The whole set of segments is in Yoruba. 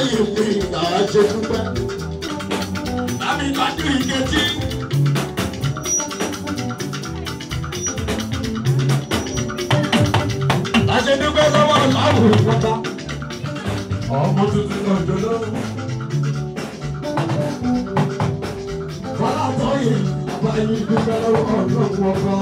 yìí mi àṣẹ dúpẹ́. Láti tọ́jú ìkejì. Àṣẹ dúpẹ́ lọ́wọ́ láwùjọ ìpọ́tà. Ọmọ tuntun náà jọlọ́. Bọ́lá tọ́yìn àbáyé dúpẹ́ lọ́wọ́ ọ̀dọ́ ọba.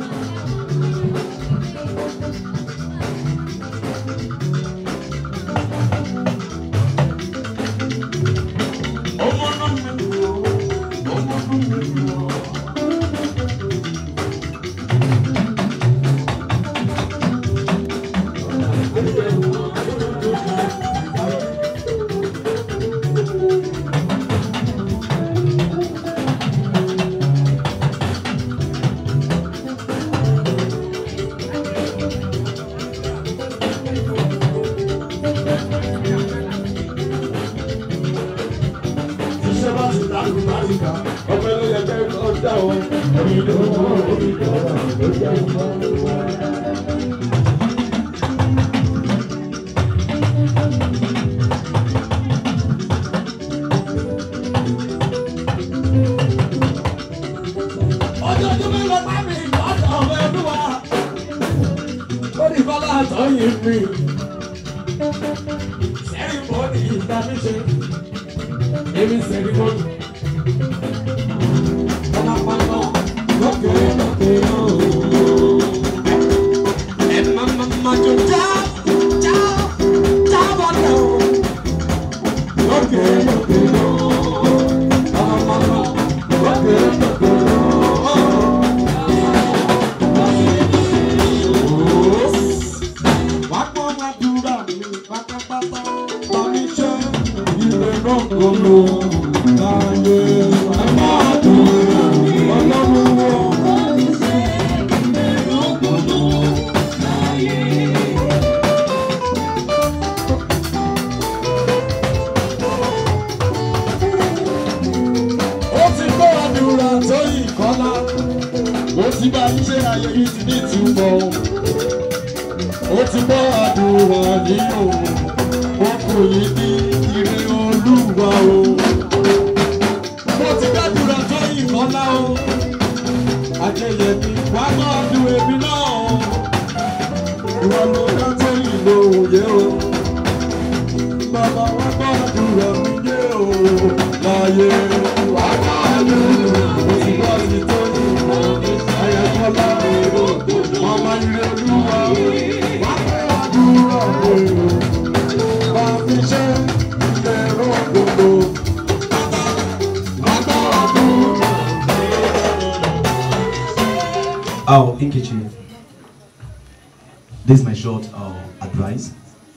This is my short advice.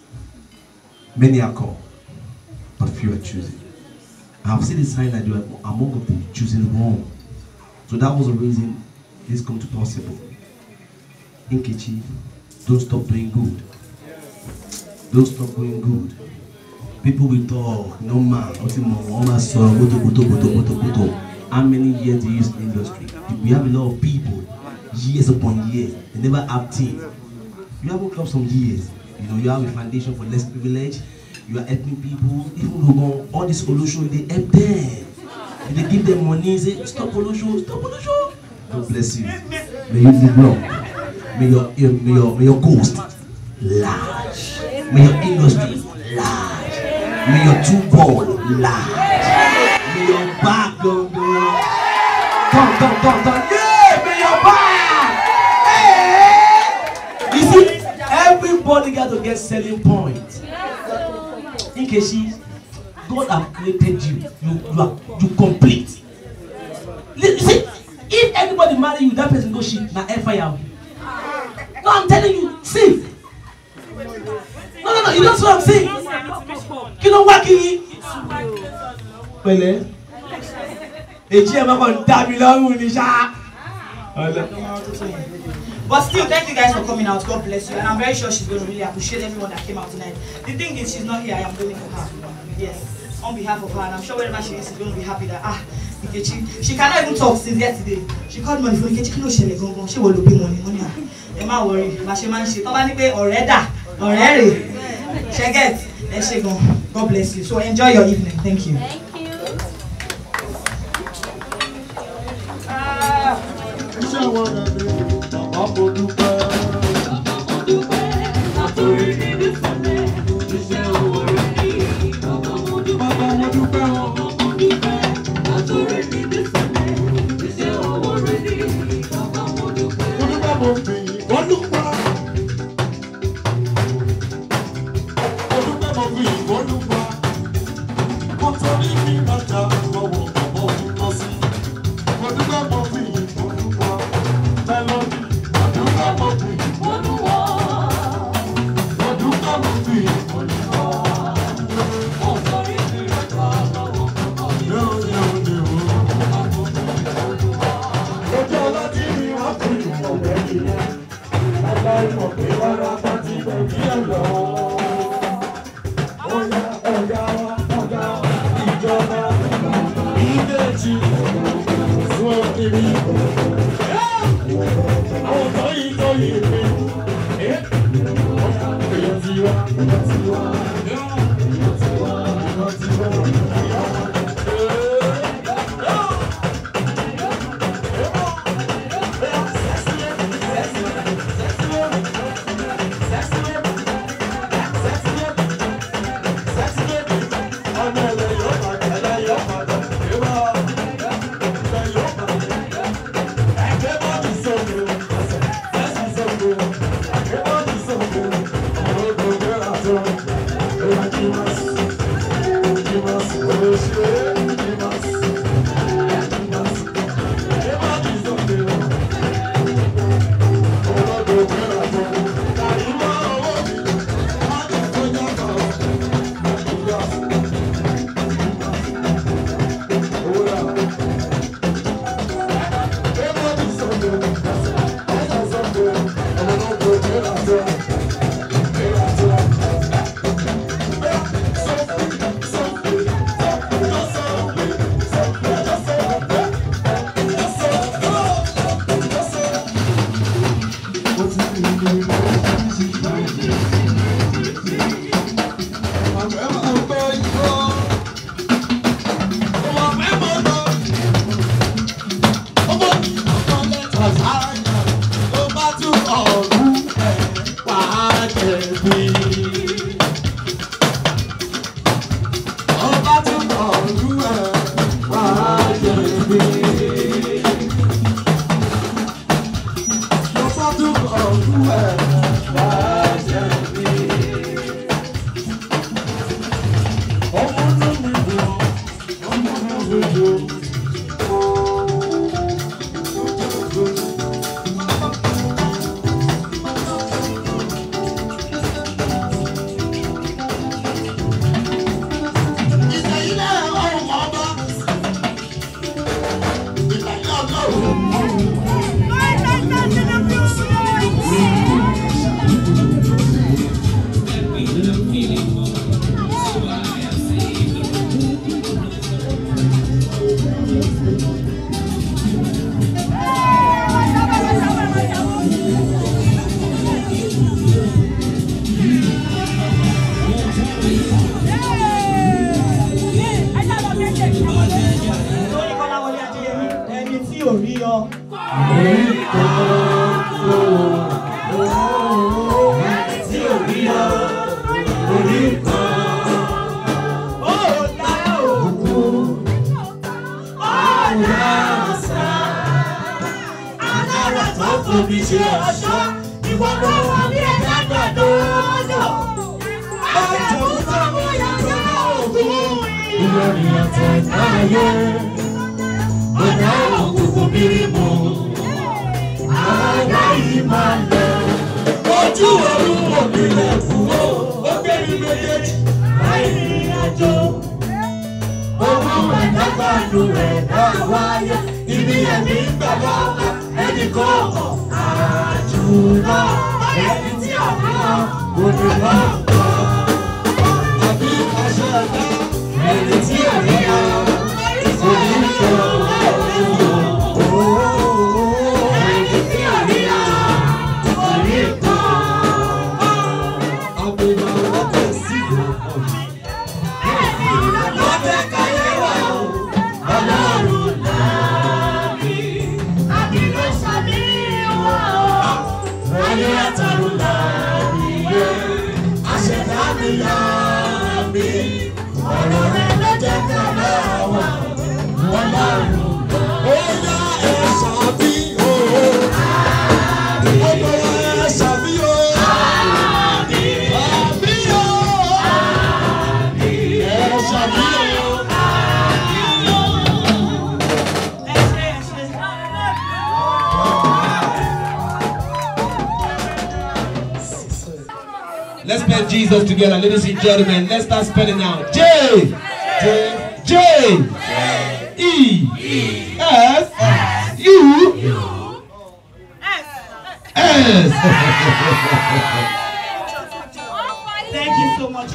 Many are called, but few are choosing. I have seen the sign that you are among the choosing wrong. So that was the reason this come to possible. Nkechi, don't stop doing good. Don't stop doing good. People will talk, no man, how many years do you use in the industry? We have a lot of people, years upon years, they never have team. You haven't come some years, you know, you have a foundation for less privilege, you are helping people, even who all this pollution, they help them. They give them money, say, stop pollution, stop pollution. God bless you. May you live long. May your coast large. May your industry large. May your two ball large. May your back go. Come. Yeah, may your back. Hey. You see, everybody got to get selling point. Nkechi, God has created you. You complete. You see, if anybody marry you, that person go shit, now fire. No, I'm telling you, see. No, you don't see what I'm saying. You know what, Kini? Pele. But still, thank you guys for coming out. God bless you. And I'm very sure she's going to really appreciate everyone that came out tonight. The thing is, she's not here. I am doing it for her. Yes. On behalf of her. And I'm sure wherever she is, she's going to be happy that, she cannot even talk since yesterday. She called money for Nkechi. She will look money. Don't worry. She get. God bless you. So enjoy your evening. Thank you. Thank you. Let's spell Jesus together, ladies and gentlemen. Let's start spelling now. J J E S U S. Thank you so much.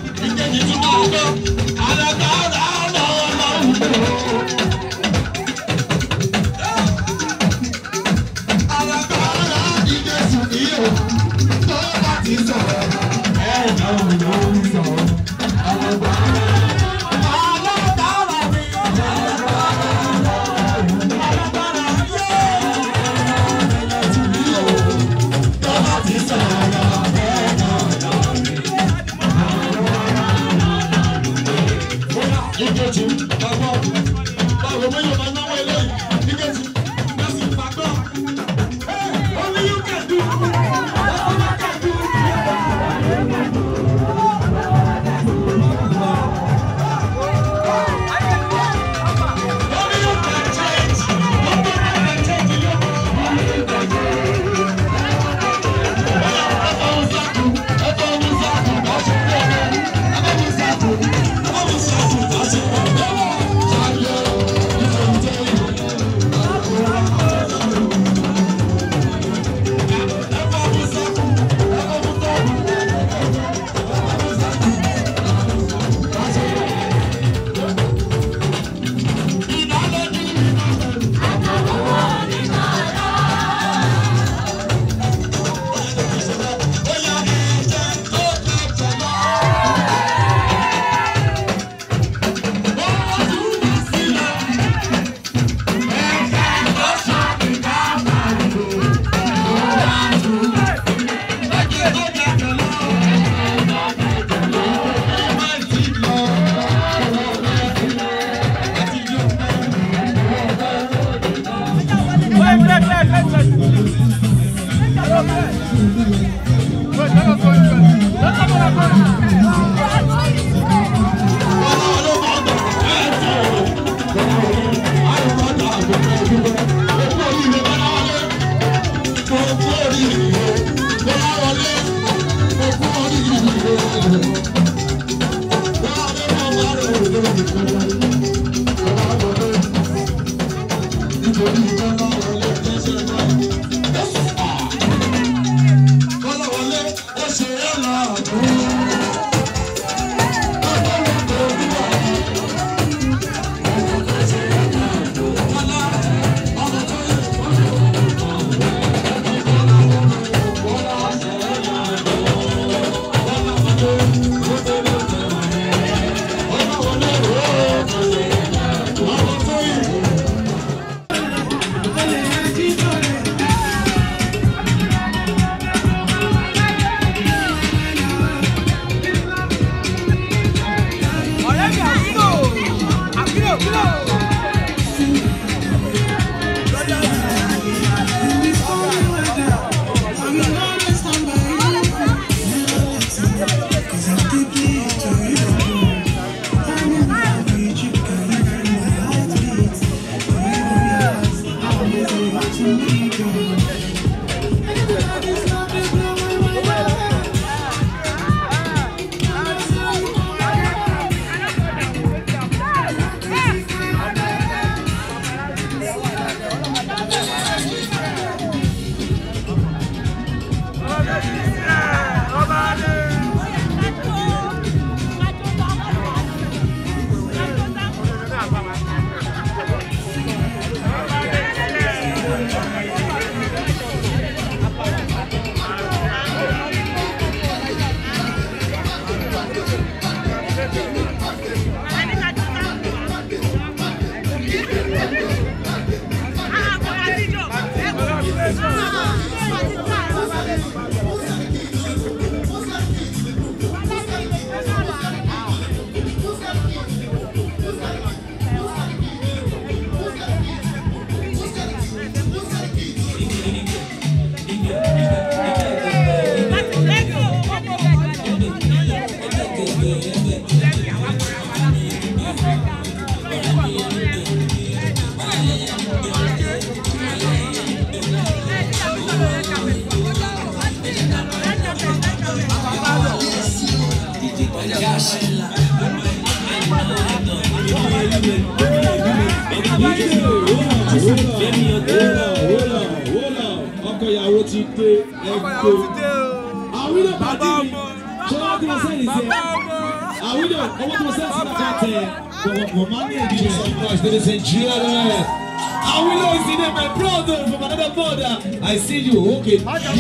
Ọkọ ìyàwó ti dé ẹ̀kọ́. Àwílò pàdé mi. Ṣé wọ́n ti wọ́n sẹ́yìn sí ẹ? Àwílò owó tí wọ́n sẹ́yìn sí ká tẹ̀. Wọ́n máa ń ní ìdíje. Ladies and gentlemen, Àwílò is the name, my brother from another mother. I see you, okay.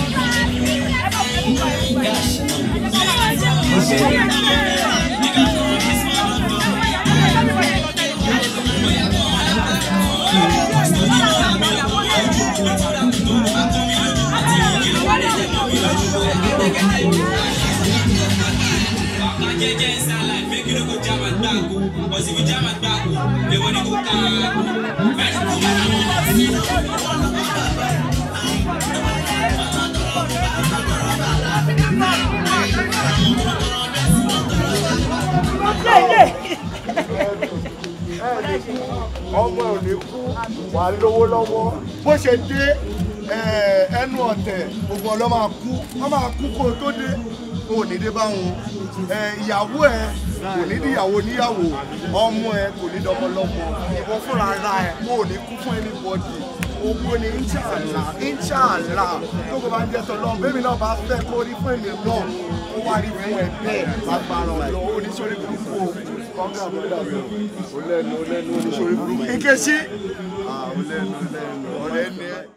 Ọmọ ò ní kú wà lówó lọ́wọ́ bó ṣe dé ẹnu ọ̀tẹ̀ gbogbo ọlọ́ máa kú wọ́n máa kú kó tó dé kó ní dé báwọn ìyàwó ẹ kò ní díyàwó níyàwó ọmọ ẹ kò ní dọmọ lọ́mọ ìwọ fúnra ra ẹ kó ní kú fún anybody owó ni inshallah tó kò bá ń jẹ́ tọ́lọ́ bébí náà bá fẹ́ kó rí fún èmi náà ó wá rí fún ẹ bẹ́ẹ̀ lágbára ọ̀lọ́ oníṣòrí burúkú kọ́ńgà bọ́dà mi ò lẹ́nu oníṣòrí burúkú Nkechi ọ̀lẹ́nu ọ̀rẹ́ ni ẹ.